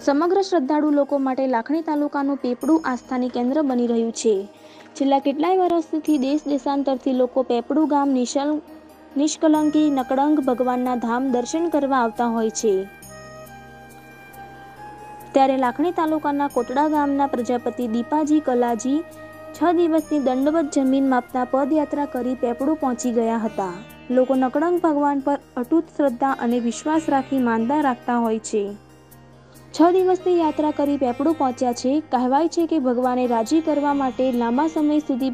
સમગ્ર શ્રદ્ધાળુ લોકો માટે લાખણી તાલુકાનું પેપડું આસ્થાની કેન્દ્ર બની રહ્યું છે. છેલ્લા કેટલાય વર્ષથી દેશ દેશાંતરથી લોકો પેપડું ગામ નિષ્કલંકી નકળંગ ભગવાનના ધામ દર્શન કરવા આવતા હોય છે. ત્યારે લાખણી તાલુકાના કોટડા ગામના પ્રજાપતિ દીપાજી કલાજી 6 દિવસની દંડવત જમીન માપતા પદયાત્રા કરી પેપડું પહોંચી ગયા હતા. લોકો નકળંગ ભગવાન પર અતૂટ શ્રદ્ધા અને વિશ્વાસ રાખી માનતા રાખતા હોય છે. 6 દિવસની યાત્રા કરી પેપડું પહોંચ્યા છે. કહેવાય છે કે ભગવાને રાજી કરવા માટે લાંબા સમય સુધી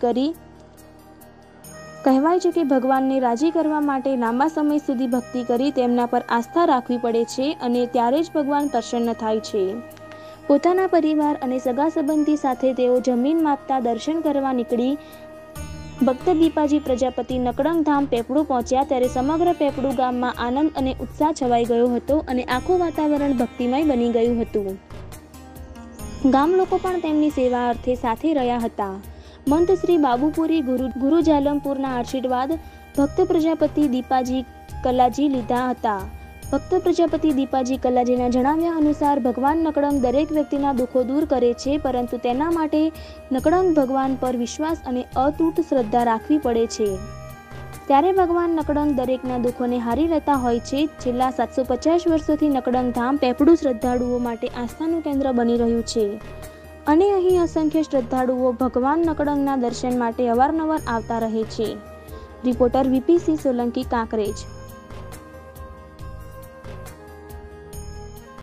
ભક્તિ કરી તેમના પર આસ્થા રાખવી પડે છે અને ત્યારે જ ભગવાન પ્રસન્ન થાય છે. પોતાના પરિવાર અને સગા સંબંધી સાથે તેઓ જમીન માપતા દર્શન કરવા નીકળી ભક્ત દીપાજી પ્રજાપતિ નકળંગ ધામ પેપડું પહોંચ્યા ત્યારે સમગ્ર પેપડું ગામમાં આનંદ અને ઉત્સાહ છવાઈ ગયો હતો અને આખું વાતાવરણ ભક્તિમય બની ગયું હતું. ગામ લોકો પણ તેમની સેવા અર્થે સાથે રહ્યા હતા. મંત શ્રી બાબુપુરી ગુરુ જાલમપુરના આશીર્વાદ ભક્ત પ્રજાપતિ દીપાજી કલાજી લીધા હતા. ભક્ત પ્રજાપતિ દીપાજી કલાજીના જણાવ્યા અનુસાર ભગવાન નકળંગ દરેક વ્યક્તિના દુઃખો દૂર કરે છે, પરંતુ તેના માટે નકળંગ ભગવાન પર વિશ્વાસ અને અતૂટ શ્રદ્ધા રાખવી પડે છે. ત્યારે ભગવાન નકળંગ દરેકના દુઃખોને હારી લેતા હોય છે. છેલ્લા 750 વર્ષોથી નકળંગ ધામ પેપડું શ્રદ્ધાળુઓ માટે આસ્થાનું કેન્દ્ર બની રહ્યું છે અને અહીં અસંખ્ય શ્રદ્ધાળુઓ ભગવાન નકળંગના દર્શન માટે અવારનવાર આવતા રહે છે. Reporter VPC Solanki, Kankrej.